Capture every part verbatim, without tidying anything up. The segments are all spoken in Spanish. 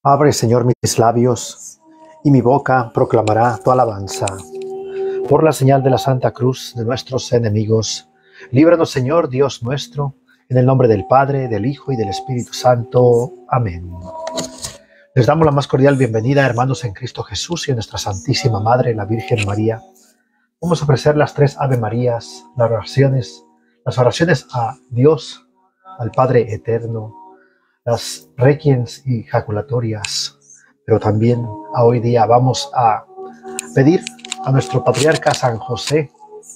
Abre, Señor, mis labios, y mi boca proclamará tu alabanza. Por la señal de la Santa Cruz de nuestros enemigos, líbranos, Señor, Dios nuestro, en el nombre del Padre, del Hijo y del Espíritu Santo. Amén. Les damos la más cordial bienvenida, hermanos en Cristo Jesús y a nuestra Santísima Madre, la Virgen María. Vamos a ofrecer las tres Ave Marías, las oraciones, las oraciones a Dios, al Padre Eterno, las requiens y jaculatorias, pero también a hoy día vamos a pedir a nuestro patriarca San José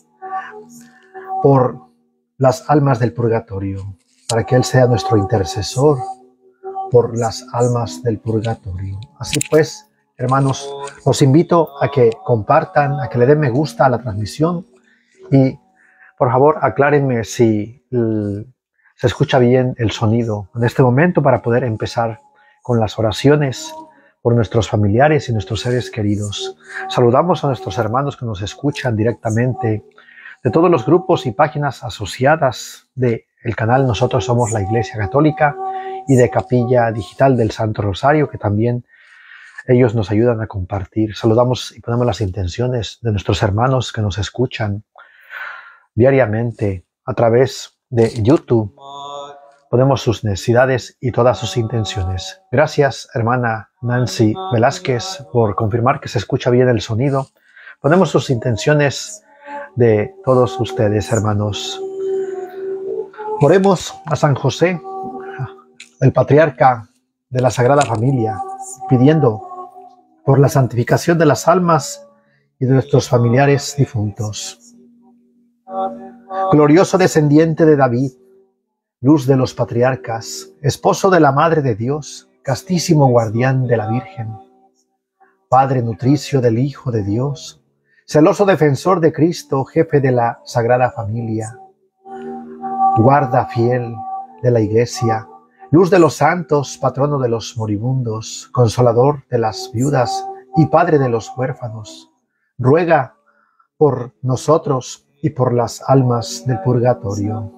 por las almas del purgatorio, para que él sea nuestro intercesor por las almas del purgatorio. Así pues, hermanos, los invito a que compartan, a que le den me gusta a la transmisión y por favor aclárenme si el, se escucha bien el sonido en este momento para poder empezar con las oraciones por nuestros familiares y nuestros seres queridos. Saludamos a nuestros hermanos que nos escuchan directamente de todos los grupos y páginas asociadas del canal Nosotros Somos la Iglesia Católica y de Capilla Digital del Santo Rosario, que también ellos nos ayudan a compartir. Saludamos y ponemos las intenciones de nuestros hermanos que nos escuchan diariamente a través de YouTube. Ponemos sus necesidades y todas sus intenciones. Gracias, hermana Nancy Velázquez, por confirmar que se escucha bien el sonido. Ponemos sus intenciones de todos ustedes, hermanos. Oremos a San José, el patriarca de la Sagrada Familia, pidiendo por la santificación de las almas y de nuestros familiares difuntos. Glorioso descendiente de David, luz de los patriarcas, esposo de la Madre de Dios, castísimo guardián de la Virgen, Padre nutricio del Hijo de Dios, celoso defensor de Cristo, jefe de la Sagrada Familia, guarda fiel de la Iglesia, luz de los santos, patrono de los moribundos, consolador de las viudas y padre de los huérfanos, ruega por nosotros y por las almas del purgatorio.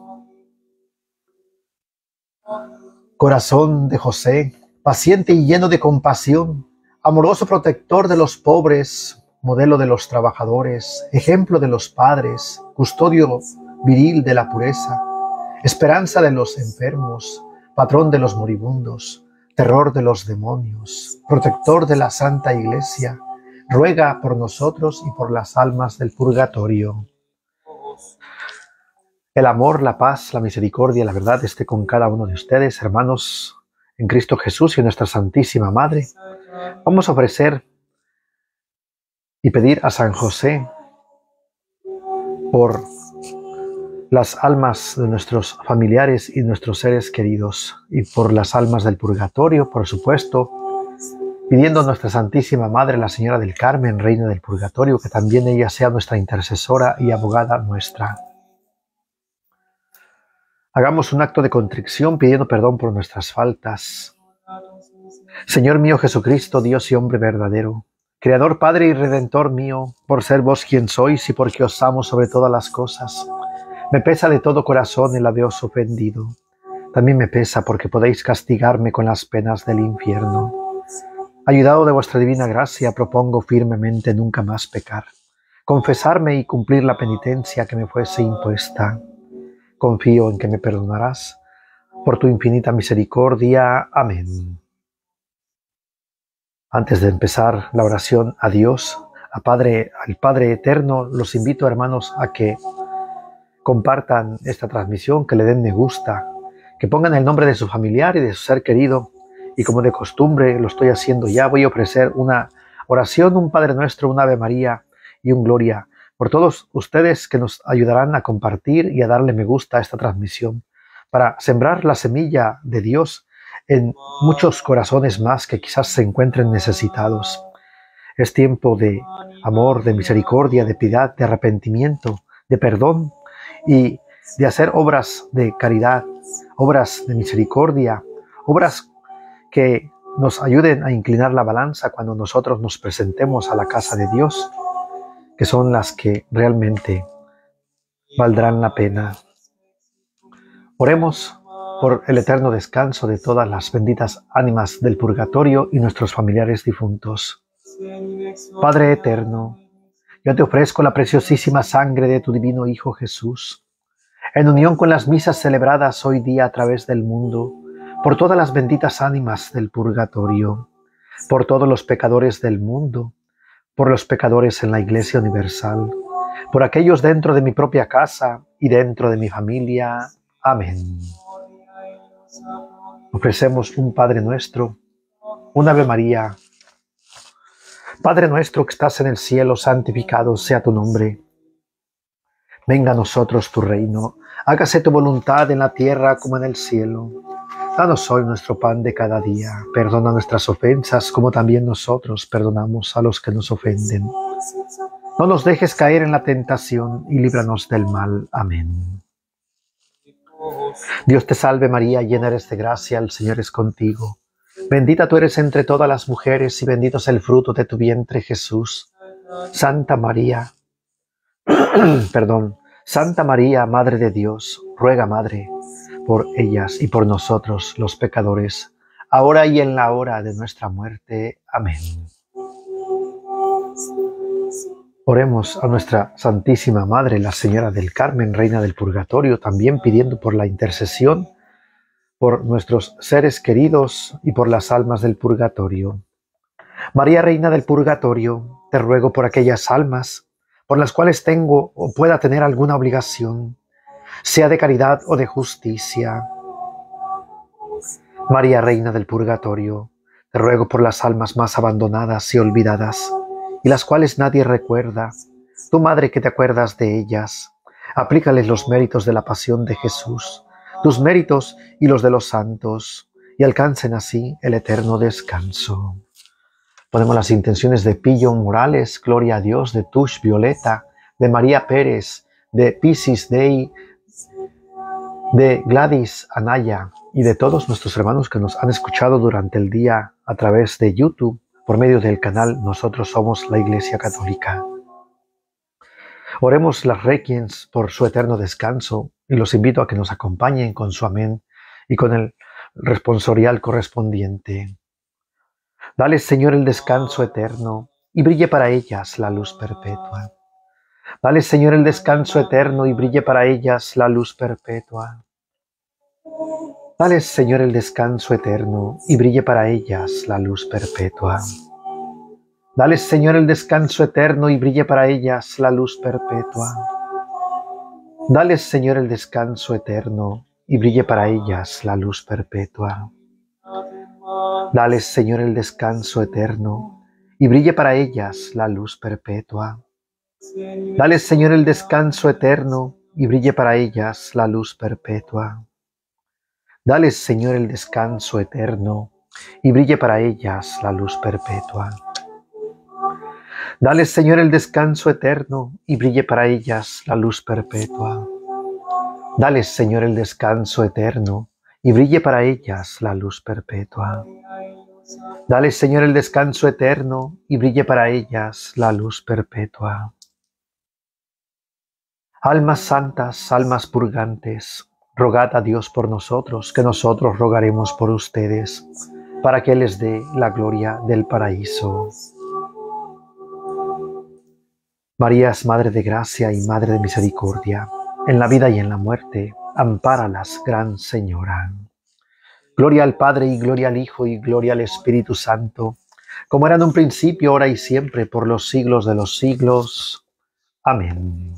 Corazón de José, paciente y lleno de compasión, amoroso protector de los pobres, modelo de los trabajadores, ejemplo de los padres, custodio viril de la pureza, esperanza de los enfermos, patrón de los moribundos, terror de los demonios, protector de la Santa Iglesia, ruega por nosotros y por las almas del purgatorio. El amor, la paz, la misericordia y la verdad esté con cada uno de ustedes, hermanos, en Cristo Jesús y en nuestra Santísima Madre. Vamos a ofrecer y pedir a San José por las almas de nuestros familiares y nuestros seres queridos y por las almas del purgatorio, por supuesto, pidiendo a nuestra Santísima Madre, la Señora del Carmen, Reina del Purgatorio, que también ella sea nuestra intercesora y abogada nuestra. Hagamos un acto de contrición pidiendo perdón por nuestras faltas. Señor mío Jesucristo, Dios y hombre verdadero, Creador, Padre y Redentor mío, por ser vos quien sois y porque os amo sobre todas las cosas, me pesa de todo corazón el haberos ofendido. También me pesa porque podéis castigarme con las penas del infierno. Ayudado de vuestra divina gracia, propongo firmemente nunca más pecar, confesarme y cumplir la penitencia que me fuese impuesta. Confío en que me perdonarás por tu infinita misericordia. Amén. Antes de empezar la oración a Dios, a Padre, al Padre Eterno, los invito, hermanos, a que compartan esta transmisión, que le den me gusta, que pongan el nombre de su familiar y de su ser querido. Y como de costumbre lo estoy haciendo ya, voy a ofrecer una oración, un Padre Nuestro, un Ave María y un Gloria por todos ustedes que nos ayudarán a compartir y a darle me gusta a esta transmisión, para sembrar la semilla de Dios en muchos corazones más que quizás se encuentren necesitados. Es tiempo de amor, de misericordia, de piedad, de arrepentimiento, de perdón y de hacer obras de caridad, obras de misericordia, obras que nos ayuden a inclinar la balanza cuando nosotros nos presentemos a la casa de Dios, que son las que realmente valdrán la pena. Oremos por el eterno descanso de todas las benditas ánimas del purgatorio y nuestros familiares difuntos. Padre eterno, yo te ofrezco la preciosísima sangre de tu divino Hijo Jesús, en unión con las misas celebradas hoy día a través del mundo, por todas las benditas ánimas del purgatorio, por todos los pecadores del mundo, por los pecadores en la Iglesia Universal, por aquellos dentro de mi propia casa y dentro de mi familia. Amén. Ofrecemos un Padre Nuestro, un Ave María. Padre nuestro que estás en el cielo, santificado sea tu nombre. Venga a nosotros tu reino, hágase tu voluntad en la tierra como en el cielo. Danos hoy nuestro pan de cada día, perdona nuestras ofensas como también nosotros perdonamos a los que nos ofenden. No nos dejes caer en la tentación y líbranos del mal. Amén. Dios te salve María, llena eres de gracia, el Señor es contigo. Bendita tú eres entre todas las mujeres y bendito es el fruto de tu vientre, Jesús. Santa María, perdón, Santa María, Madre de Dios, ruega, Madre, por ellas y por nosotros, los pecadores, ahora y en la hora de nuestra muerte. Amén. Oremos a nuestra Santísima Madre, la Señora del Carmen, Reina del Purgatorio, también pidiendo por la intercesión por nuestros seres queridos y por las almas del purgatorio. María, Reina del Purgatorio, te ruego por aquellas almas por las cuales tengo o pueda tener alguna obligación, sea de caridad o de justicia. María, Reina del Purgatorio, te ruego por las almas más abandonadas y olvidadas, y las cuales nadie recuerda. Tu Madre que te acuerdas de ellas, aplícales los méritos de la pasión de Jesús, tus méritos y los de los santos, y alcancen así el eterno descanso. Ponemos las intenciones de Pillo Morales, Gloria a Dios, de Tush Violeta, de María Pérez, de Piscis Dei, de Gladys Anaya y de todos nuestros hermanos que nos han escuchado durante el día a través de YouTube, por medio del canal Nosotros Somos la Iglesia Católica. Oremos las requiems por su eterno descanso y los invito a que nos acompañen con su amén y con el responsorial correspondiente. Dale, Señor, el descanso eterno y brille para ellas la luz perpetua. Dale, Señor, el descanso eterno y brille para ellas la luz perpetua. Dale, Señor, el descanso eterno y brille para ellas la luz perpetua. Dale, Señor, el descanso eterno y brille para ellas la luz perpetua. Dale, Señor, el descanso eterno y brille para ellas la luz perpetua. Dale, Señor, el descanso eterno y brille para ellas la luz perpetua. Dale, Señor, el descanso eterno y brille para ellas la luz perpetua. Dale, Señor, el descanso eterno y brille para ellas la luz perpetua. Dale, Señor, el descanso eterno y brille para ellas la luz perpetua. Dale, Señor, el descanso eterno y brille para ellas la luz perpetua. Dale, Señor, el descanso eterno y brille para ellas la luz perpetua. Almas santas, almas purgantes, rogad a Dios por nosotros, que nosotros rogaremos por ustedes, para que les dé la gloria del paraíso. María es Madre de Gracia y Madre de Misericordia. En la vida y en la muerte, ampáralas, Gran Señora. Gloria al Padre y gloria al Hijo y gloria al Espíritu Santo, como era en un principio, ahora y siempre, por los siglos de los siglos. Amén.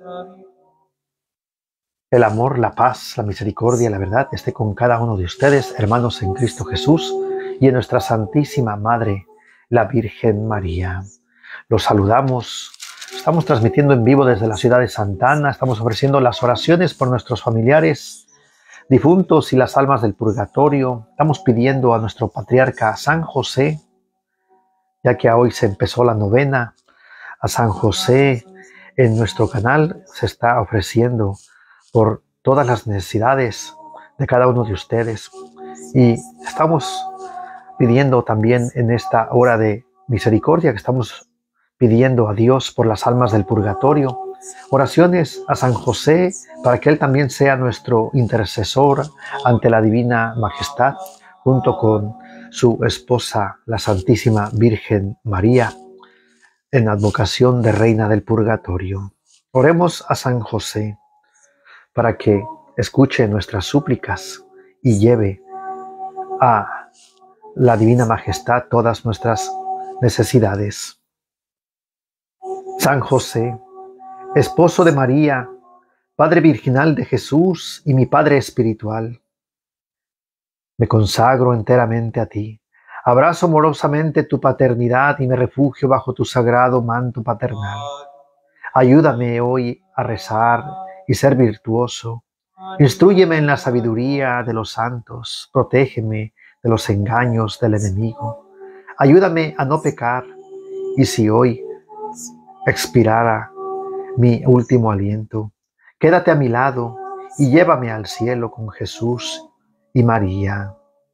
El amor, la paz, la misericordia y la verdad esté con cada uno de ustedes, hermanos en Cristo Jesús, y en nuestra Santísima Madre, la Virgen María. Los saludamos. Estamos transmitiendo en vivo desde la ciudad de Santa Ana. Estamos ofreciendo las oraciones por nuestros familiares difuntos y las almas del purgatorio. Estamos pidiendo a nuestro patriarca San José, ya que hoy se empezó la novena a San José. En nuestro canal se está ofreciendo por todas las necesidades de cada uno de ustedes. Y estamos pidiendo también en esta hora de misericordia, que estamos pidiendo a Dios por las almas del purgatorio, Oraciones a San José para que él también sea nuestro intercesor ante la Divina Majestad, junto con su esposa, la Santísima Virgen María, en advocación de Reina del Purgatorio. Oremos a San José para que escuche nuestras súplicas y lleve a la Divina Majestad todas nuestras necesidades. San José, esposo de María, Padre virginal de Jesús y mi Padre espiritual, me consagro enteramente a ti. Abrazo amorosamente tu paternidad y me refugio bajo tu sagrado manto paternal. Ayúdame hoy a rezar y ser virtuoso. Instrúyeme en la sabiduría de los santos. Protégeme de los engaños del enemigo. Ayúdame a no pecar. Y si hoy expirara mi último aliento, quédate a mi lado y llévame al cielo con Jesús y María.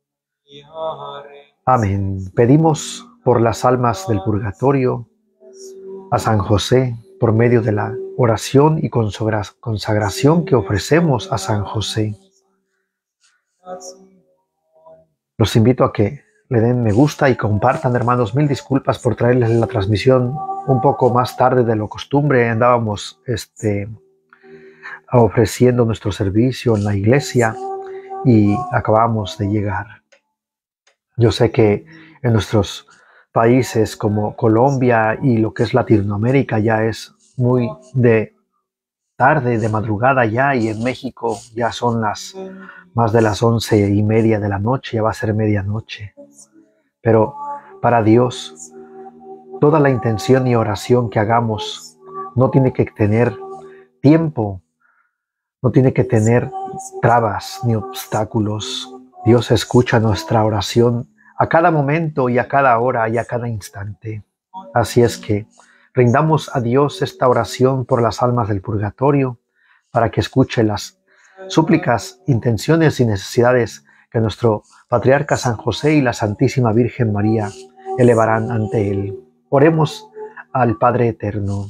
Amén. Pedimos por las almas del purgatorio a San José por medio de la oración y consagración que ofrecemos a San José. Los invito a que le den me gusta y compartan, hermanos. Mil disculpas por traerles la transmisión un poco más tarde de lo costumbre. Andábamos este, ofreciendo nuestro servicio en la iglesia y acabamos de llegar. Yo sé que en nuestros países como Colombia y lo que es Latinoamérica ya es muy de tarde, de madrugada ya, y en México ya son las más de las once y media de la noche, ya va a ser medianoche. Pero para Dios, toda la intención y oración que hagamos no tiene que tener tiempo, no tiene que tener trabas ni obstáculos. Dios escucha nuestra oración a cada momento y a cada hora y a cada instante. Así es que rindamos a Dios esta oración por las almas del purgatorio, para que escuche las súplicas, intenciones y necesidades que nuestro Patriarca San José y la Santísima Virgen María elevarán ante Él. Oremos al Padre Eterno.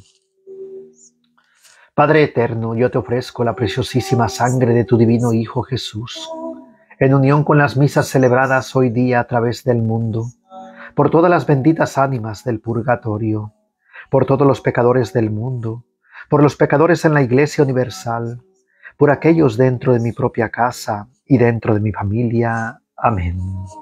Padre Eterno, yo te ofrezco la preciosísima sangre de tu divino Hijo Jesús, en unión con las misas celebradas hoy día a través del mundo, por todas las benditas ánimas del purgatorio, por todos los pecadores del mundo, por los pecadores en la Iglesia Universal, por aquellos dentro de mi propia casa y dentro de mi familia. Amén.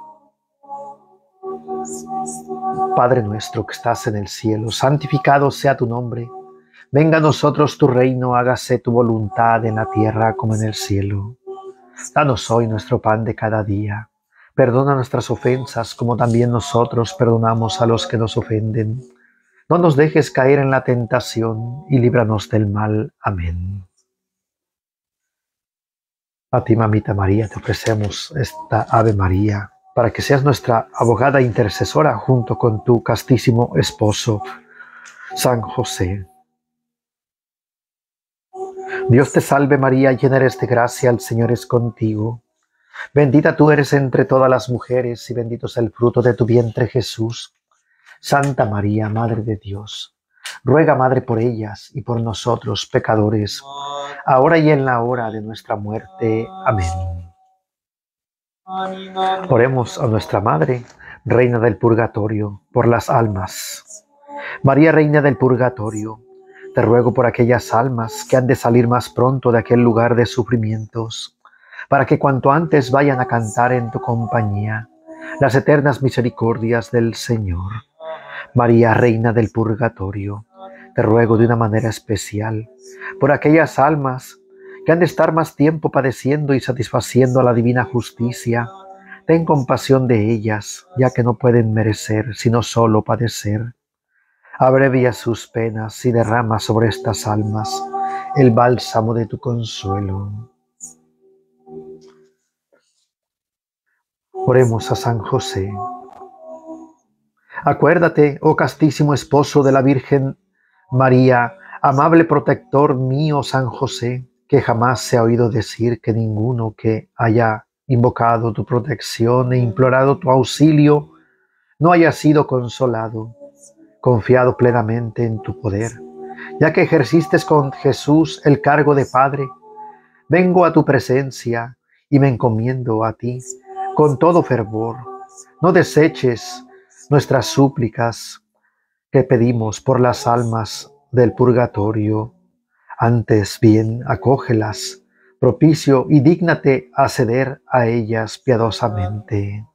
Padre nuestro que estás en el cielo, santificado sea tu nombre. Venga a nosotros tu reino, hágase tu voluntad en la tierra como en el cielo. Danos hoy nuestro pan de cada día. Perdona nuestras ofensas como también nosotros perdonamos a los que nos ofenden. No nos dejes caer en la tentación y líbranos del mal. Amén. A ti, mamita María, te ofrecemos esta Ave María para que seas nuestra abogada e intercesora junto con tu castísimo esposo, San José. Dios te salve María, llena eres de gracia, el Señor es contigo. Bendita tú eres entre todas las mujeres y bendito es el fruto de tu vientre Jesús. Santa María, Madre de Dios, ruega, Madre, por ellas y por nosotros, pecadores, ahora y en la hora de nuestra muerte. Amén. Oremos a nuestra Madre, Reina del Purgatorio, por las almas. María, Reina del Purgatorio, te ruego por aquellas almas que han de salir más pronto de aquel lugar de sufrimientos, para que cuanto antes vayan a cantar en tu compañía las eternas misericordias del Señor. María, Reina del Purgatorio, te ruego de una manera especial por aquellas almas que han de estar más tiempo padeciendo y satisfaciendo a la divina justicia. Ten compasión de ellas, ya que no pueden merecer, sino solo padecer. Abrevia sus penas y derrama sobre estas almas el bálsamo de tu consuelo. Oremos a San José. Acuérdate, oh castísimo esposo de la Virgen María, amable protector mío San José, que jamás se ha oído decir que ninguno que haya invocado tu protección e implorado tu auxilio no haya sido consolado. Confiado plenamente en tu poder, Ya que ejerciste con Jesús el cargo de Padre, vengo a tu presencia y me encomiendo a ti con todo fervor. No deseches nuestras súplicas que pedimos por las almas del purgatorio. Antes bien, acógelas, propicio, y dígnate acceder a ellas piadosamente.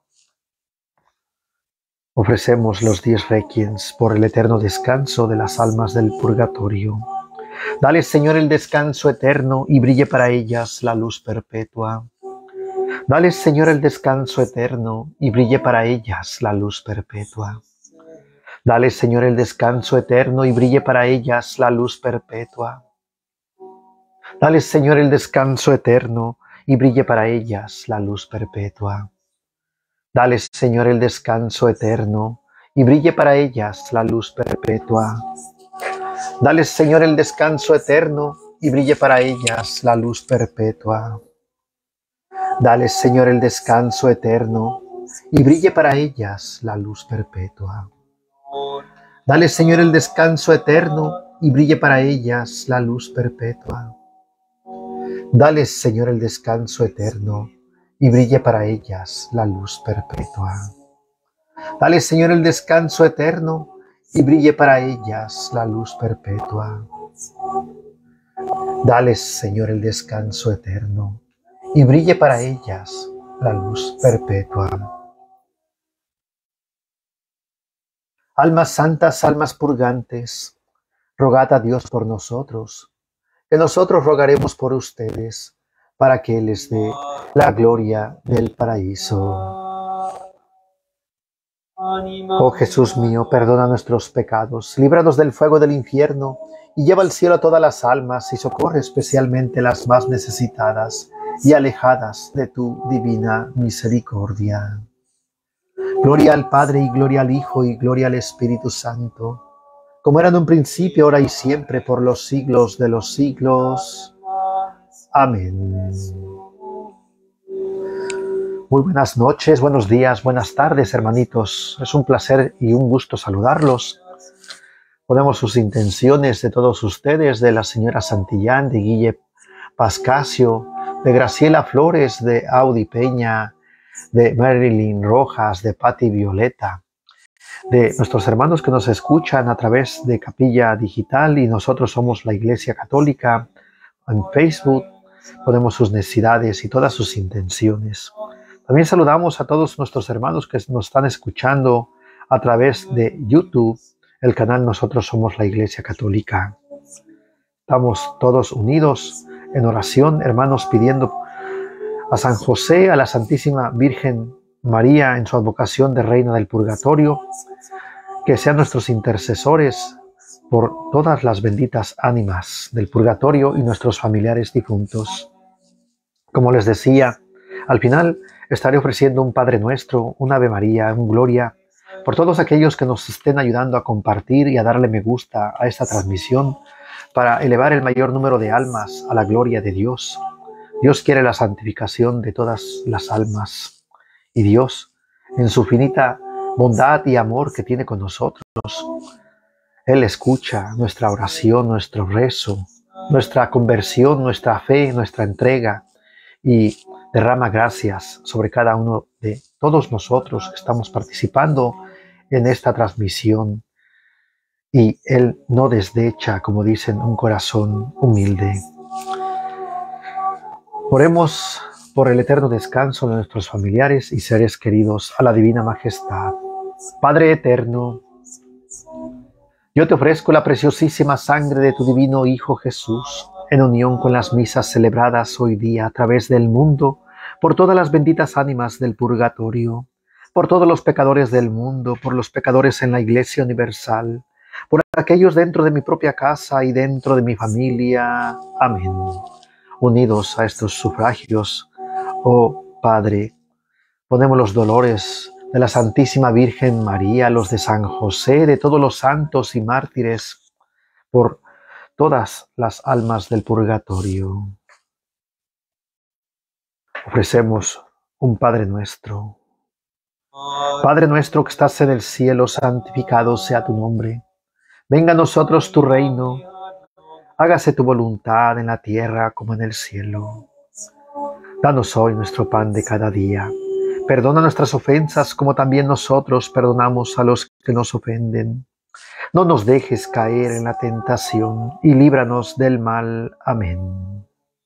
Ofrecemos los diez requiems por el eterno descanso de las almas del purgatorio. Dale, Señor, el descanso eterno y brille para ellas la luz perpetua. Dale, Señor, el descanso eterno y brille para ellas la luz perpetua. Dale, Señor, el descanso eterno y brille para ellas la luz perpetua. Dale, Señor, el descanso eterno y brille para ellas la luz perpetua. Dale, Señor, el descanso eterno y brille para ellas la luz perpetua. Dale, Señor, el descanso eterno y brille para ellas la luz perpetua. Dale, Señor, el descanso eterno y brille para ellas la luz perpetua. Dale, Señor, el descanso eterno y brille para ellas la luz perpetua. Dale, Señor, el descanso eterno y brille para ellas la luz perpetua. Dale, Señor, el descanso eterno y brille para ellas la luz perpetua. Dale, Señor, el descanso eterno y brille para ellas la luz perpetua. Almas santas, almas purgantes, rogad a Dios por nosotros, que nosotros rogaremos por ustedes, para que les dé la gloria del paraíso. Oh Jesús mío, perdona nuestros pecados, líbranos del fuego del infierno, y lleva al cielo a todas las almas, y socorre especialmente las más necesitadas y alejadas de tu divina misericordia. Gloria al Padre, y gloria al Hijo, y gloria al Espíritu Santo, como era en un principio, ahora y siempre, por los siglos de los siglos. Amén. Muy buenas noches, buenos días, buenas tardes, hermanitos. Es un placer y un gusto saludarlos. Ponemos sus intenciones de todos ustedes, de la señora Santillán, de Guille Pascasio, de Graciela Flores, de Audi Peña, de Marilyn Rojas, de Patti Violeta, de nuestros hermanos que nos escuchan a través de Capilla Digital, y nosotros somos la Iglesia Católica en Facebook. Ponemos sus necesidades y todas sus intenciones. También saludamos a todos nuestros hermanos que nos están escuchando a través de YouTube, el canal Nosotros Somos la Iglesia Católica. Estamos todos unidos en oración, hermanos, pidiendo a San José, a la Santísima Virgen María, en su advocación de Reina del Purgatorio, que sean nuestros intercesores por todas las benditas ánimas del purgatorio y nuestros familiares difuntos. Como les decía, al final estaré ofreciendo un Padre Nuestro, un Ave María, un Gloria, por todos aquellos que nos estén ayudando a compartir y a darle me gusta a esta transmisión para elevar el mayor número de almas a la gloria de Dios. Dios quiere la santificación de todas las almas, y Dios, en su finita bondad y amor que tiene con nosotros, Él escucha nuestra oración, nuestro rezo, nuestra conversión, nuestra fe, nuestra entrega, y derrama gracias sobre cada uno de todos nosotros que estamos participando en esta transmisión. Y Él no desdecha, como dicen, un corazón humilde. Oremos por el eterno descanso de nuestros familiares y seres queridos a la Divina Majestad. Padre eterno, yo te ofrezco la preciosísima sangre de tu divino Hijo Jesús, en unión con las misas celebradas hoy día a través del mundo, por todas las benditas ánimas del purgatorio, por todos los pecadores del mundo, por los pecadores en la Iglesia Universal, por aquellos dentro de mi propia casa y dentro de mi familia. Amén. Unidos a estos sufragios, oh Padre, ponemos los dolores de la Santísima Virgen María, los de San José, de todos los santos y mártires, por todas las almas del purgatorio. Ofrecemos un Padre Nuestro. Padre nuestro que estás en el cielo, santificado sea tu nombre. Venga a nosotros tu reino. Hágase tu voluntad en la tierra como en el cielo. Danos hoy nuestro pan de cada día. Perdona nuestras ofensas como también nosotros perdonamos a los que nos ofenden. No nos dejes caer en la tentación y líbranos del mal. Amén.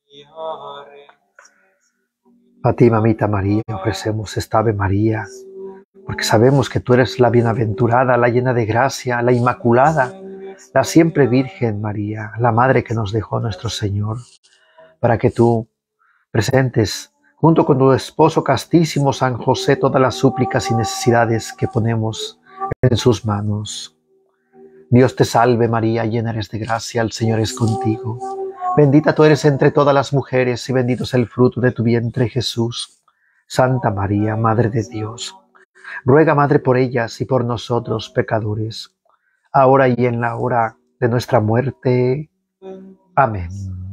A ti, mamita María, ofrecemos esta Ave María, porque sabemos que tú eres la bienaventurada, la llena de gracia, la inmaculada, la siempre Virgen María, la Madre que nos dejó nuestro Señor, para que tú presentes junto con tu esposo castísimo San José todas las súplicas y necesidades que ponemos en sus manos. Dios te salve María, llena eres de gracia, el Señor es contigo. Bendita tú eres entre todas las mujeres y bendito es el fruto de tu vientre Jesús. Santa María, Madre de Dios, ruega Madre por ellas y por nosotros pecadores, ahora y en la hora de nuestra muerte. Amén.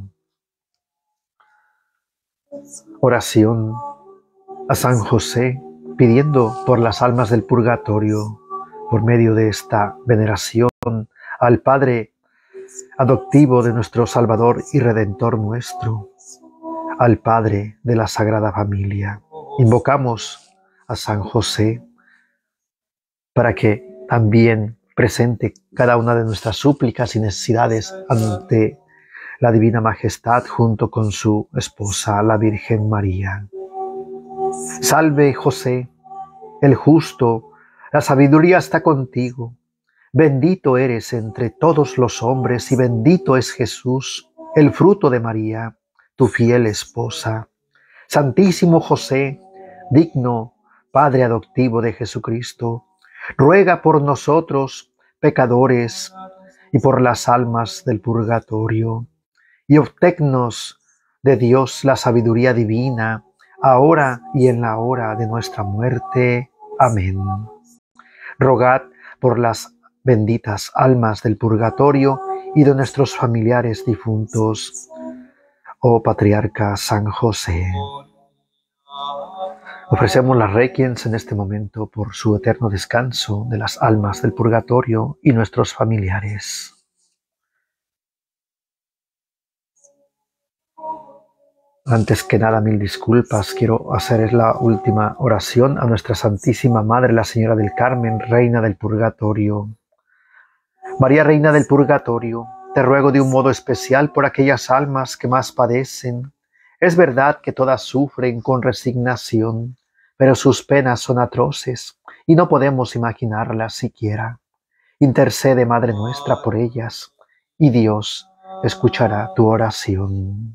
Oración a San José, pidiendo por las almas del purgatorio, por medio de esta veneración al Padre adoptivo de nuestro Salvador y Redentor nuestro, al Padre de la Sagrada Familia. Invocamos a San José para que también presente cada una de nuestras súplicas y necesidades ante la Divina Majestad junto con su esposa, la Virgen María. Salve José, el justo, la sabiduría está contigo. Bendito eres entre todos los hombres y bendito es Jesús, el fruto de María, tu fiel esposa. Santísimo José, digno Padre adoptivo de Jesucristo, ruega por nosotros, pecadores, y por las almas del purgatorio, y obténnos de Dios la sabiduría divina, ahora y en la hora de nuestra muerte. Amén. Rogad por las benditas almas del purgatorio y de nuestros familiares difuntos, oh Patriarca San José. Ofrecemos las requiems en este momento por su eterno descanso de las almas del purgatorio y nuestros familiares. Antes que nada, mil disculpas, quiero hacer la última oración a nuestra Santísima Madre, la Señora del Carmen, Reina del Purgatorio. María, Reina del Purgatorio, te ruego de un modo especial por aquellas almas que más padecen. Es verdad que todas sufren con resignación, pero sus penas son atroces y no podemos imaginarlas siquiera. Intercede, Madre nuestra, por ellas, y Dios escuchará tu oración.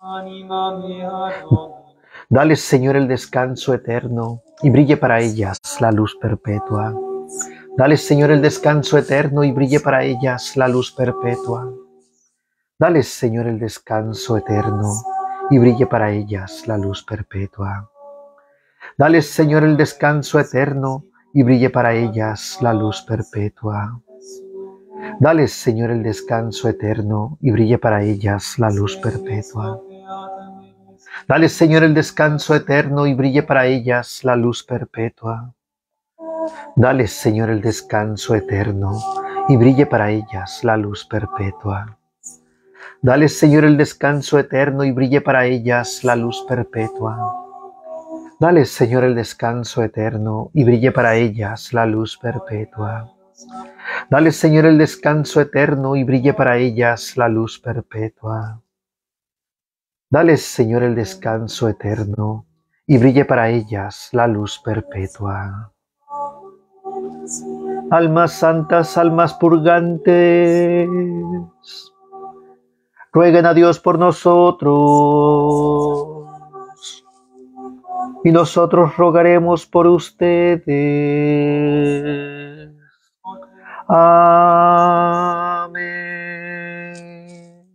Dales, Señor, el descanso eterno y brille para ellas la luz perpetua. Dales, Señor, el descanso eterno y brille para ellas la luz perpetua. Dales, Señor, el descanso eterno y brille para ellas la luz perpetua. Dales, Señor, el descanso eterno y brille para ellas la luz perpetua. Dales, Señor, el descanso eterno y brille para ellas la luz perpetua. Dales, Señor, el descanso eterno y brille para ellas la luz perpetua. Dales, Señor, el descanso eterno y brille para ellas la luz perpetua. Dales, Señor, el descanso eterno y brille para ellas la luz perpetua. Dales, Señor, el descanso eterno y brille para ellas la luz perpetua. Dales, Señor, el descanso eterno y brille para ellas la luz perpetua. Dales, Señor, el descanso eterno y brille para ellas la luz perpetua. Almas santas, almas purgantes, rueguen a Dios por nosotros, y nosotros rogaremos por ustedes. Amén.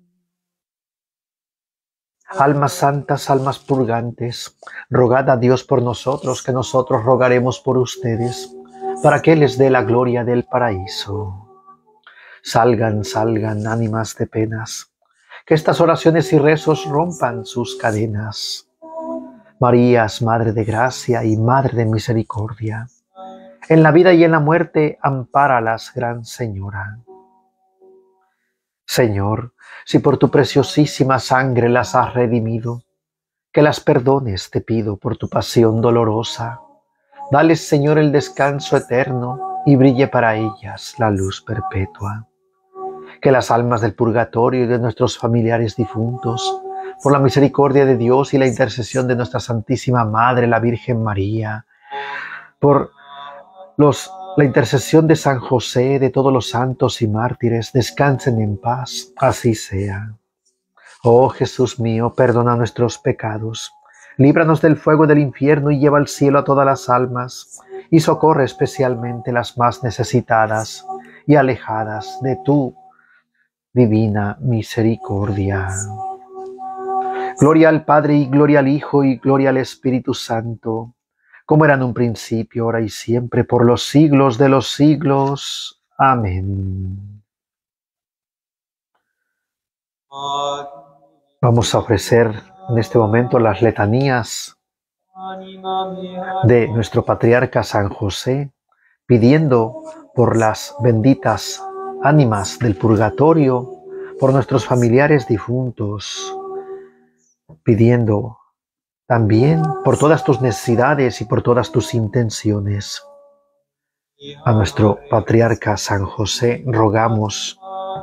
Almas santas, almas purgantes, rogad a Dios por nosotros, que nosotros rogaremos por ustedes, para que les dé la gloria del paraíso. Salgan, salgan, ánimas de penas, que estas oraciones y rezos rompan sus cadenas. Marías, Madre de Gracia y Madre de Misericordia, en la vida y en la muerte, ampáralas, Gran Señora. Señor, si por tu preciosísima sangre las has redimido, que las perdones, te pido, por tu pasión dolorosa. Dales, Señor, el descanso eterno y brille para ellas la luz perpetua. Que las almas del purgatorio y de nuestros familiares difuntos, por la misericordia de Dios y la intercesión de nuestra Santísima Madre, la Virgen María, por los, la intercesión de San José, de todos los santos y mártires, descansen en paz, así sea. Oh Jesús mío, perdona nuestros pecados, líbranos del fuego del infierno y lleva al cielo a todas las almas, y socorre especialmente las más necesitadas y alejadas de tu divina misericordia. Gloria al Padre y gloria al Hijo y gloria al Espíritu Santo, como era en un principio, ahora y siempre, por los siglos de los siglos. Amén. Vamos a ofrecer en este momento las letanías de nuestro patriarca San José, pidiendo por las benditas ánimas del purgatorio, por nuestros familiares difuntos, pidiendo también por todas tus necesidades y por todas tus intenciones. A nuestro patriarca San José rogamos: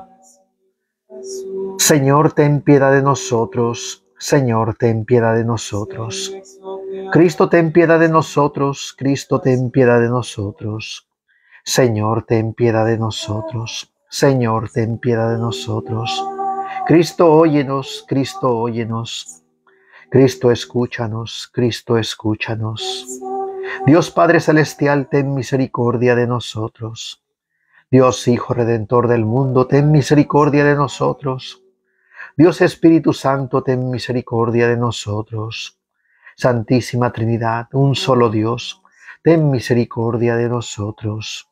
Señor, ten piedad de nosotros. Señor, ten piedad de nosotros. Cristo, ten piedad de nosotros. Cristo, ten piedad de nosotros. Señor, ten piedad de nosotros. Señor, ten piedad de nosotros. Cristo, óyenos. Cristo, óyenos. Cristo, escúchanos. Cristo, escúchanos. Dios Padre Celestial, ten misericordia de nosotros. Dios Hijo Redentor del mundo, ten misericordia de nosotros. Dios Espíritu Santo, ten misericordia de nosotros. Santísima Trinidad, un solo Dios, ten misericordia de nosotros.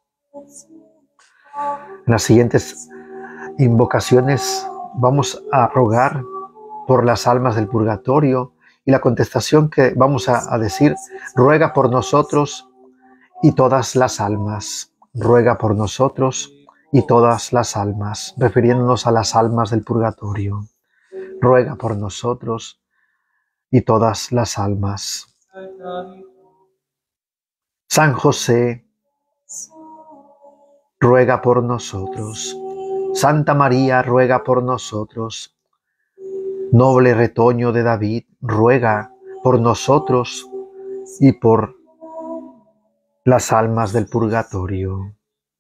En las siguientes invocaciones vamos a rogar por las almas del purgatorio, y la contestación que vamos a, a decir: ruega por nosotros y todas las almas. Ruega por nosotros y todas las almas, refiriéndonos a las almas del purgatorio. Ruega por nosotros y todas las almas. San José, ruega por nosotros. Santa María, ruega por nosotros. Noble retoño de David, ruega por nosotros y por las almas del purgatorio.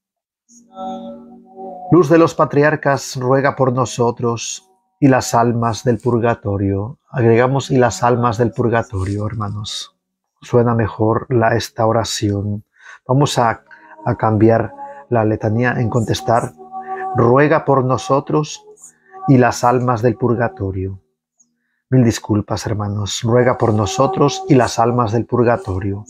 Luz de los patriarcas, ruega por nosotros y las almas del purgatorio. Agregamos y las almas del purgatorio, hermanos. Suena mejor la, esta oración. Vamos a, a cambiar la letanía en contestar: ruega por nosotros y las almas del purgatorio. Mil disculpas, hermanos. Ruega por nosotros y las almas del purgatorio.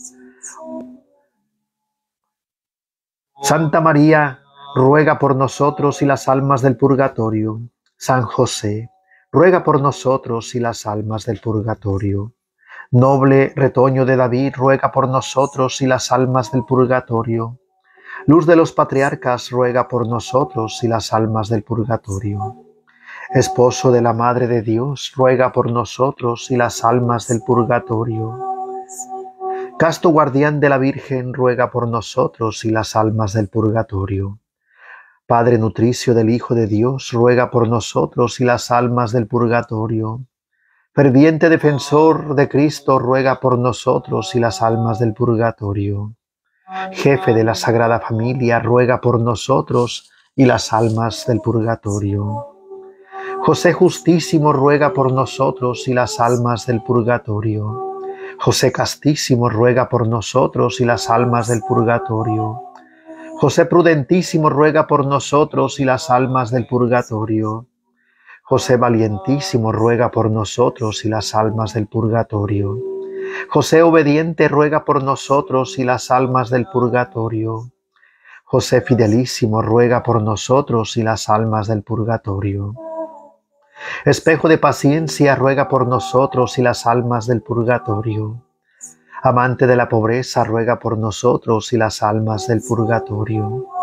Santa María, ruega por nosotros y las almas del purgatorio. San José, ruega por nosotros y las almas del purgatorio. Noble retoño de David, ruega por nosotros y las almas del purgatorio. Luz de los patriarcas, ruega por nosotros y las almas del purgatorio. Esposo de la Madre de Dios, ruega por nosotros y las almas del purgatorio. Casto guardián de la Virgen, ruega por nosotros y las almas del purgatorio. Padre nutricio del Hijo de Dios, ruega por nosotros y las almas del purgatorio. Ferviente defensor de Cristo, ruega por nosotros y las almas del purgatorio. Jefe de la Sagrada Familia, ruega por nosotros y las almas del purgatorio. José Justísimo, ruega por nosotros y las almas del purgatorio. José Castísimo, ruega por nosotros y las almas del purgatorio. José Prudentísimo, ruega por nosotros y las almas del purgatorio. José Valientísimo, ruega por nosotros y las almas del purgatorio. José Obediente, ruega por nosotros y las almas del purgatorio. José Fidelísimo, ruega por nosotros y las almas del purgatorio. Espejo de paciencia, ruega por nosotros y las almas del purgatorio. Amante de la pobreza, ruega por nosotros y las almas del purgatorio.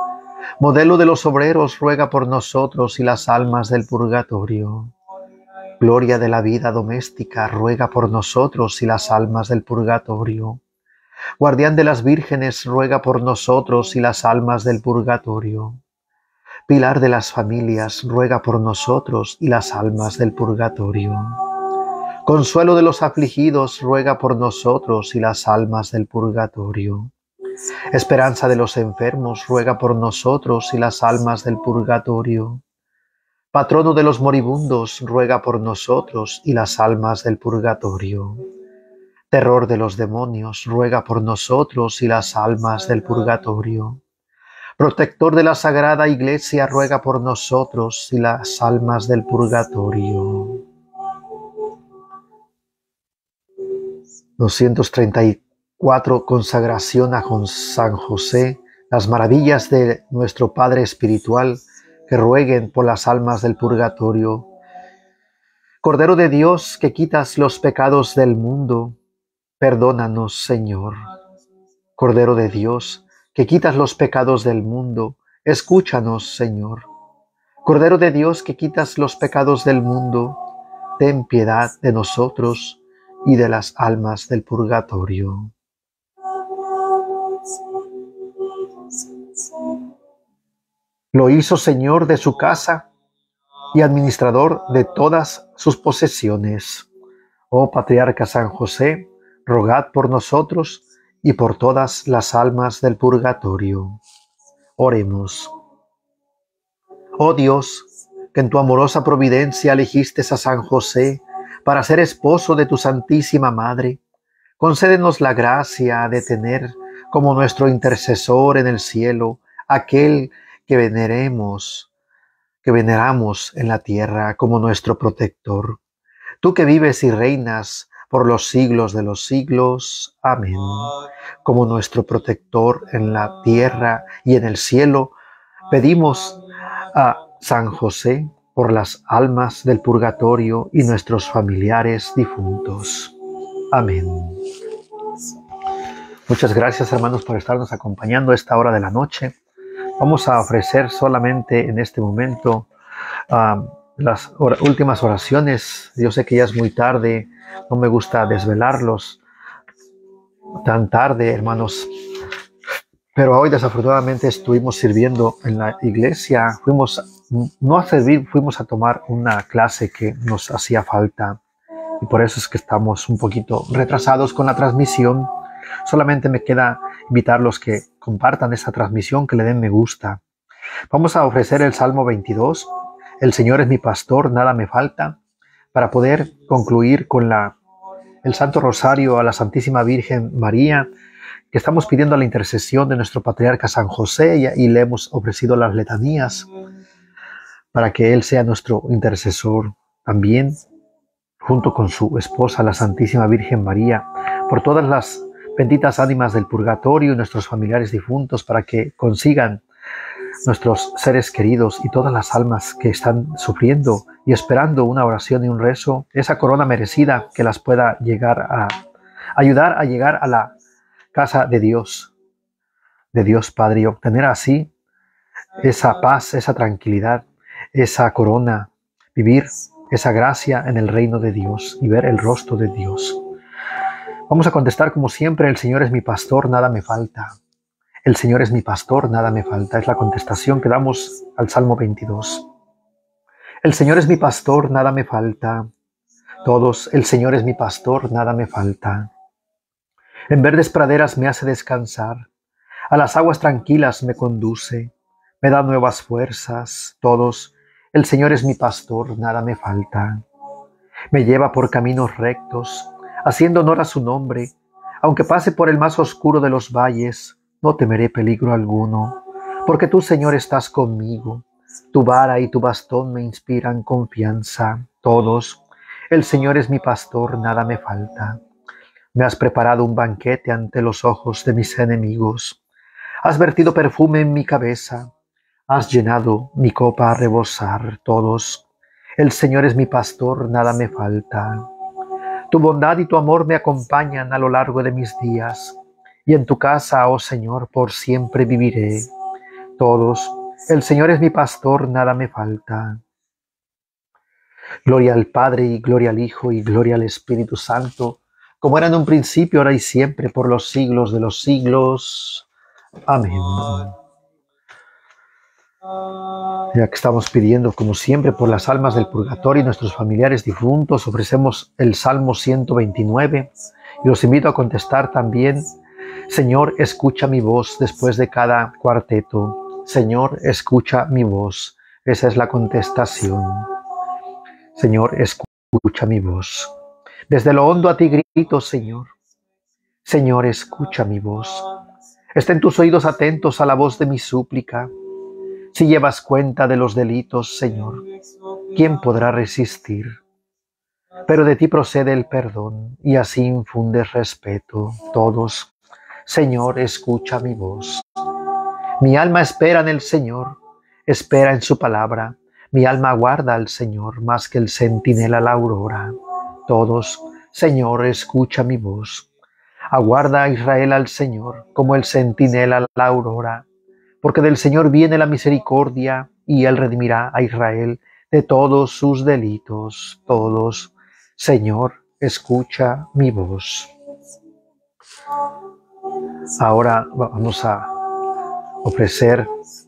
Modelo de los obreros, ruega por nosotros y las almas del purgatorio. Gloria de la vida doméstica, ruega por nosotros y las almas del purgatorio. Guardián de las vírgenes, ruega por nosotros y las almas del purgatorio. Pilar de las familias, ruega por nosotros y las almas del purgatorio. Consuelo de los afligidos, ruega por nosotros y las almas del purgatorio. Esperanza de los enfermos, ruega por nosotros y las almas del purgatorio. Patrono de los moribundos, ruega por nosotros y las almas del purgatorio. Terror de los demonios, ruega por nosotros y las almas del purgatorio. Protector de la Sagrada Iglesia, ruega por nosotros y las almas del purgatorio. doscientos treinta y cuatro. Consagración a San José, las maravillas de nuestro Padre Espiritual, que rueguen por las almas del purgatorio. Cordero de Dios, que quitas los pecados del mundo, perdónanos, Señor. Cordero de Dios, que quitas los pecados del mundo, escúchanos, Señor. Cordero de Dios, que quitas los pecados del mundo, ten piedad de nosotros y de las almas del purgatorio. Lo hizo Señor de su casa y administrador de todas sus posesiones. Oh Patriarca San José, rogad por nosotros y por todas las almas del purgatorio. Oremos. Oh Dios, que en tu amorosa providencia elegiste a San José para ser esposo de tu Santísima Madre, concédenos la gracia de tener como nuestro intercesor en el cielo aquel que veneremos, que veneramos en la tierra como nuestro protector. Tú que vives y reinas por los siglos de los siglos. Amén. Como nuestro protector en la tierra y en el cielo, pedimos a San José por las almas del purgatorio y nuestros familiares difuntos. Amén. Muchas gracias, hermanos, por estarnos acompañando a esta hora de la noche. Vamos a ofrecer solamente en este momento uh, las or- últimas oraciones. Yo sé que ya es muy tarde, no me gusta desvelarlos tan tarde, hermanos, pero hoy desafortunadamente estuvimos sirviendo en la iglesia. Fuimos, no a servir, fuimos a tomar una clase que nos hacía falta y por eso es que estamos un poquito retrasados con la transmisión. Solamente me queda invitarlos que compartan esta transmisión, que le den me gusta. Vamos a ofrecer el Salmo veintidós. El Señor es mi pastor, nada me falta, para poder concluir con la, el Santo Rosario a la Santísima Virgen María, que estamos pidiendo la intercesión de nuestro Patriarca San José y, y le hemos ofrecido las letanías para que Él sea nuestro intercesor también, junto con su esposa, la Santísima Virgen María, por todas las benditas ánimas del purgatorio y nuestros familiares difuntos, para que consigan nuestros seres queridos y todas las almas que están sufriendo y esperando una oración y un rezo, esa corona merecida que las pueda llegar a ayudar a llegar a la casa de Dios, de Dios Padre, y obtener así esa paz, esa tranquilidad, esa corona, vivir esa gracia en el reino de Dios y ver el rostro de Dios. Vamos a contestar como siempre: el Señor es mi pastor, nada me falta. El Señor es mi pastor, nada me falta. Es la contestación que damos al Salmo veintidós. El Señor es mi pastor, nada me falta. Todos: el Señor es mi pastor, nada me falta. En verdes praderas me hace descansar, a las aguas tranquilas me conduce, me da nuevas fuerzas. Todos: el Señor es mi pastor, nada me falta. Me lleva por caminos rectos, haciendo honor a su nombre. Aunque pase por el más oscuro de los valles, no temeré peligro alguno, porque tú, Señor, estás conmigo. Tu vara y tu bastón me inspiran confianza. Todos: el Señor es mi pastor, nada me falta. Me has preparado un banquete ante los ojos de mis enemigos. Has vertido perfume en mi cabeza. Has llenado mi copa a rebosar. Todos: el Señor es mi pastor, nada me falta. Tu bondad y tu amor me acompañan a lo largo de mis días, y en tu casa, oh Señor, por siempre viviré. Todos: El Señor es mi pastor, nada me falta. Gloria al Padre, y gloria al Hijo, y gloria al Espíritu Santo, como era en un principio, ahora y siempre, por los siglos de los siglos. Amén. Ya que estamos pidiendo, como siempre, por las almas del purgatorio y nuestros familiares difuntos, ofrecemos el Salmo ciento veintinueve y los invito a contestar también: Señor, escucha mi voz después de cada cuarteto. Señor, escucha mi voz. Esa es la contestación. Señor, escucha mi voz. Desde lo hondo a ti grito, Señor. Señor, escucha mi voz. Estén tus oídos atentos a la voz de mi súplica. Si llevas cuenta de los delitos, Señor, ¿quién podrá resistir? Pero de ti procede el perdón, y así infundes respeto. Todos, Señor, escucha mi voz. Mi alma espera en el Señor, espera en su palabra. Mi alma aguarda al Señor más que el centinela la aurora. Todos, Señor, escucha mi voz. Aguarda a Israel al Señor, como el centinela la aurora. Porque del Señor viene la misericordia, y Él redimirá a Israel de todos sus delitos. Todos, Señor, escucha mi voz. Ahora vamos a ofrecer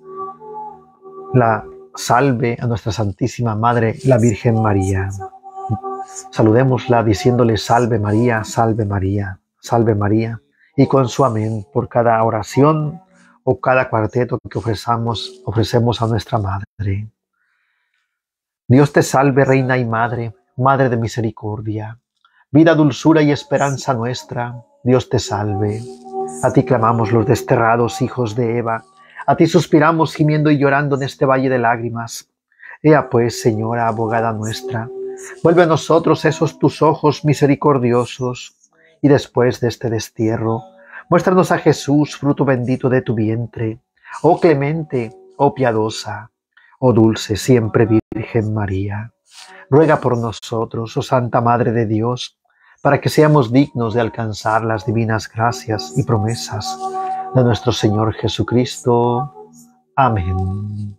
la salve a nuestra Santísima Madre, la Virgen María. Saludémosla diciéndole: salve María, salve María, salve María. Y con su amén por cada oración o cada cuarteto que ofrecemos, ofrecemos a nuestra Madre. Dios te salve, Reina y Madre, Madre de misericordia, vida, dulzura y esperanza nuestra. Dios te salve. A ti clamamos los desterrados hijos de Eva, a ti suspiramos gimiendo y llorando en este valle de lágrimas. Ea pues, Señora, abogada nuestra, vuelve a nosotros esos tus ojos misericordiosos, y después de este destierro, muéstranos a Jesús, fruto bendito de tu vientre. Oh clemente, oh piadosa, oh dulce siempre Virgen María, ruega por nosotros, oh Santa Madre de Dios, para que seamos dignos de alcanzar las divinas gracias y promesas de nuestro Señor Jesucristo. Amén.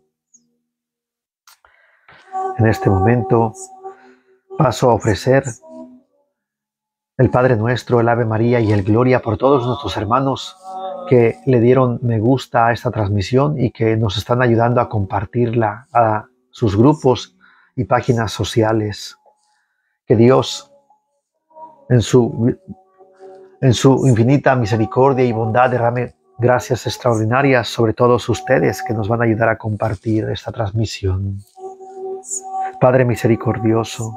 En este momento paso a ofrecer el Padre Nuestro, el Ave María y el Gloria por todos nuestros hermanos que le dieron me gusta a esta transmisión y que nos están ayudando a compartirla a sus grupos y páginas sociales. Que Dios, en su, en su infinita misericordia y bondad, derrame gracias extraordinarias sobre todos ustedes que nos van a ayudar a compartir esta transmisión. Padre misericordioso,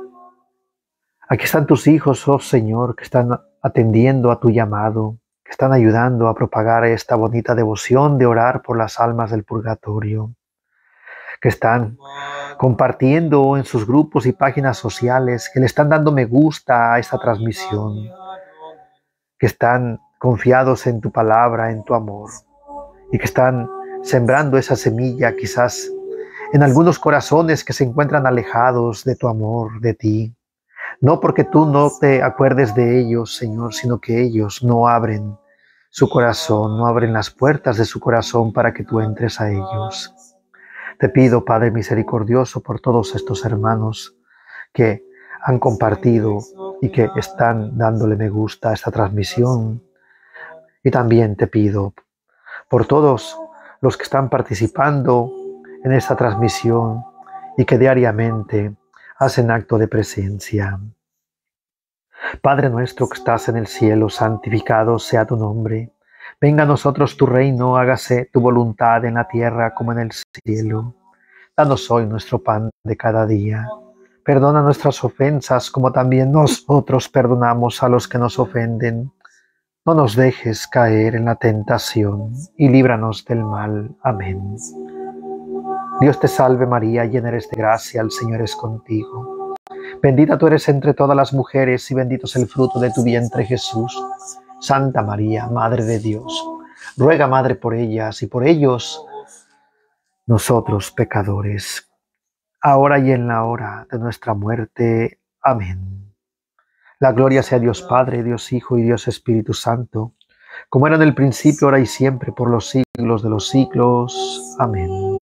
aquí están tus hijos, oh Señor, que están atendiendo a tu llamado, que están ayudando a propagar esta bonita devoción de orar por las almas del purgatorio, que están compartiendo en sus grupos y páginas sociales, que le están dando me gusta a esta transmisión, que están confiados en tu palabra, en tu amor, y que están sembrando esa semilla quizás en algunos corazones que se encuentran alejados de tu amor, de ti. No porque tú no te acuerdes de ellos, Señor, sino que ellos no abren su corazón, no abren las puertas de su corazón para que tú entres a ellos. Te pido, Padre misericordioso, por todos estos hermanos que han compartido y que están dándole me gusta a esta transmisión. Y también te pido por todos los que están participando en esta transmisión y que diariamente hacen acto de presencia. Padre nuestro que estás en el cielo, santificado sea tu nombre. Venga a nosotros tu reino, hágase tu voluntad en la tierra como en el cielo. Danos hoy nuestro pan de cada día. Perdona nuestras ofensas como también nosotros perdonamos a los que nos ofenden. No nos dejes caer en la tentación y líbranos del mal. Amén. Dios te salve María, llena eres de gracia, el Señor es contigo. Bendita tú eres entre todas las mujeres y bendito es el fruto de tu vientre Jesús. Santa María, Madre de Dios, ruega, Madre, por ellas y por ellos, nosotros pecadores, ahora y en la hora de nuestra muerte. Amén. La gloria sea a Dios Padre, Dios Hijo y Dios Espíritu Santo, como era en el principio, ahora y siempre, por los siglos siglos de los siglos. Amén.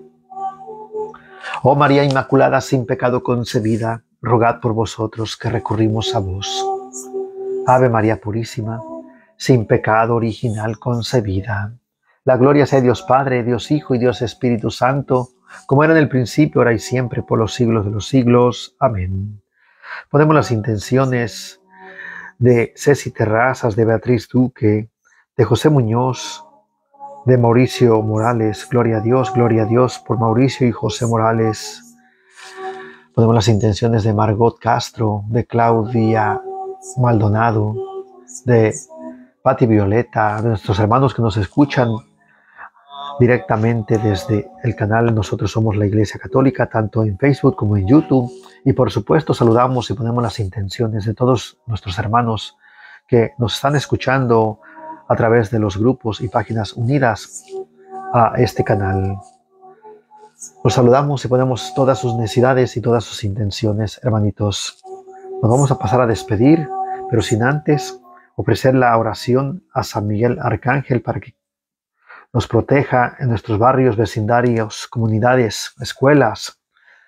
Oh María Inmaculada, sin pecado concebida, rogad por vosotros que recurrimos a vos. Ave María Purísima, sin pecado original concebida. La gloria sea Dios Padre, Dios Hijo y Dios Espíritu Santo, como era en el principio, ahora y siempre, por los siglos de los siglos. Amén. Ponemos las intenciones de Ceci Terrazas, de Beatriz Duque, de José Muñoz, de Mauricio Morales. Gloria a Dios, gloria a Dios por Mauricio y José Morales. Ponemos las intenciones de Margot Castro, de Claudia Maldonado, de Pati Violeta, de nuestros hermanos que nos escuchan directamente desde el canal Nosotros Somos la Iglesia Católica, tanto en Facebook como en YouTube. Y por supuesto saludamos y ponemos las intenciones de todos nuestros hermanos que nos están escuchando a través de los grupos y páginas unidas a este canal. Los saludamos y ponemos todas sus necesidades y todas sus intenciones, hermanitos. Nos vamos a pasar a despedir, pero sin antes ofrecer la oración a San Miguel Arcángel para que nos proteja en nuestros barrios, vecindarios, comunidades, escuelas,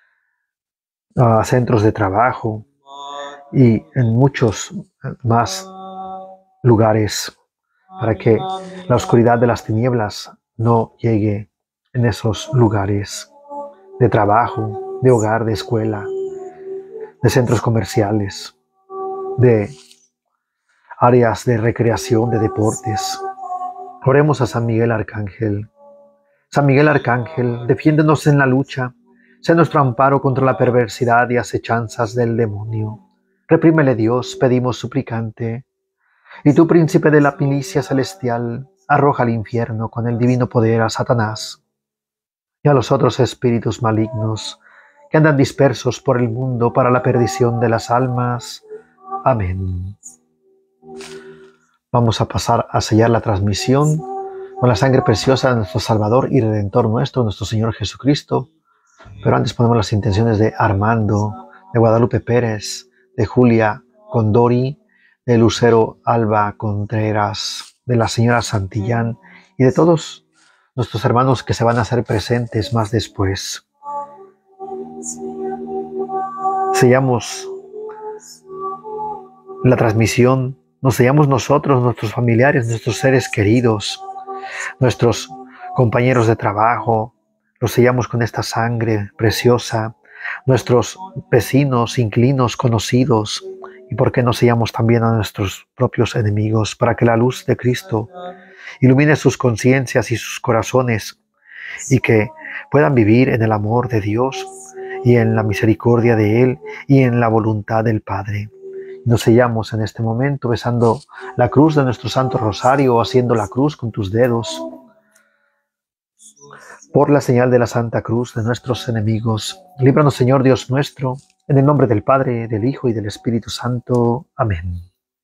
uh, centros de trabajo y en muchos más lugares, para que la oscuridad de las tinieblas no llegue en esos lugares de trabajo, de hogar, de escuela, de centros comerciales, de áreas de recreación, de deportes. Oremos a San Miguel Arcángel. San Miguel Arcángel, defiéndenos en la lucha, sé nuestro amparo contra la perversidad y acechanzas del demonio. Reprímele, Dios, pedimos suplicante. Y tú, príncipe de la milicia celestial, arroja al infierno con el divino poder a Satanás y a los otros espíritus malignos que andan dispersos por el mundo para la perdición de las almas. Amén. Vamos a pasar a sellar la transmisión con la sangre preciosa de nuestro Salvador y Redentor nuestro, nuestro Señor Jesucristo. Pero antes ponemos las intenciones de Armando, de Guadalupe Pérez, de Julia Condori, de Lucero Alba Contreras, de la señora Santillán y de todos nuestros hermanos que se van a hacer presentes más después. Sellamos la transmisión. Nos sellamos nosotros, nuestros familiares, nuestros seres queridos, nuestros compañeros de trabajo, los sellamos con esta sangre preciosa, nuestros vecinos, inquilinos, conocidos, y por qué no sellamos también a nuestros propios enemigos, para que la luz de Cristo ilumine sus conciencias y sus corazones, y que puedan vivir en el amor de Dios, y en la misericordia de Él, y en la voluntad del Padre. Nos sellamos en este momento besando la cruz de nuestro Santo Rosario o haciendo la cruz con tus dedos. Por la señal de la Santa Cruz de nuestros enemigos, líbranos, Señor Dios nuestro, en el nombre del Padre, del Hijo y del Espíritu Santo. Amén.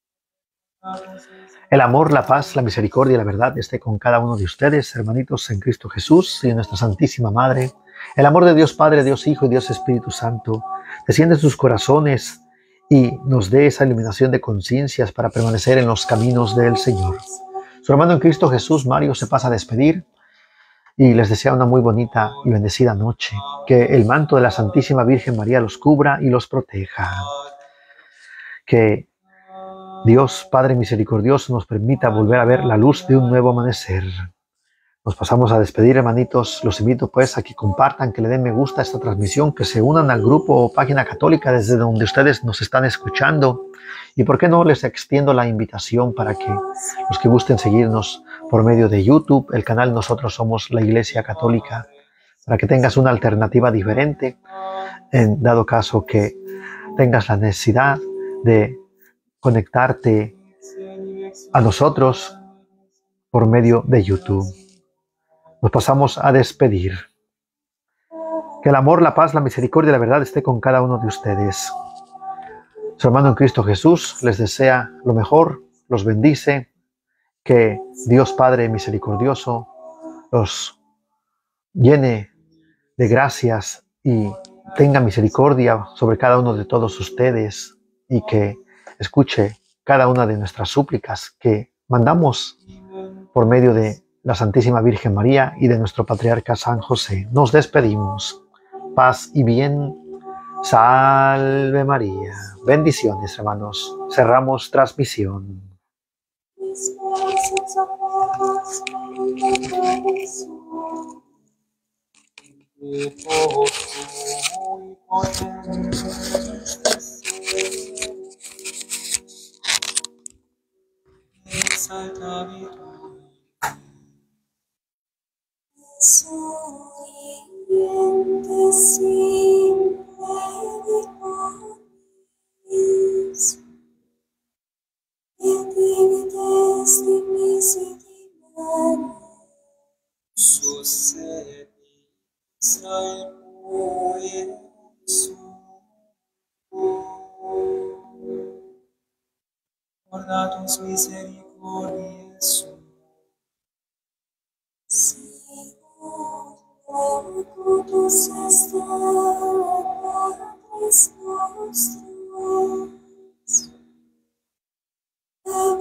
El amor, la paz, la misericordia y la verdad esté con cada uno de ustedes, hermanitos en Cristo Jesús y en nuestra Santísima Madre. El amor de Dios Padre, Dios Hijo y Dios Espíritu Santo desciende en sus corazones y nos dé esa iluminación de conciencias para permanecer en los caminos del Señor. Su hermano en Cristo Jesús, Mario, se pasa a despedir y les desea una muy bonita y bendecida noche. Que el manto de la Santísima Virgen María los cubra y los proteja. Que Dios Padre misericordioso nos permita volver a ver la luz de un nuevo amanecer. Nos pasamos a despedir, hermanitos. Los invito pues a que compartan, que le den me gusta a esta transmisión, que se unan al grupo o página católica desde donde ustedes nos están escuchando. Y por qué no les extiendo la invitación para que los que gusten seguirnos por medio de YouTube, el canal Nosotros Somos la Iglesia Católica, para que tengas una alternativa diferente, en dado caso que tengas la necesidad de conectarte a nosotros por medio de YouTube. Nos pasamos a despedir. Que el amor, la paz, la misericordia y la verdad esté con cada uno de ustedes. Su hermano en Cristo Jesús les desea lo mejor, los bendice. Que Dios Padre misericordioso los llene de gracias y tenga misericordia sobre cada uno de todos ustedes y que escuche cada una de nuestras súplicas que mandamos por medio de la Santísima Virgen María y de nuestro Patriarca San José, nos despedimos. Paz y bien. Salve María. Bendiciones, hermanos. Cerramos transmisión. Guardatus misericordiae suae. Sicut est in Patris nostri,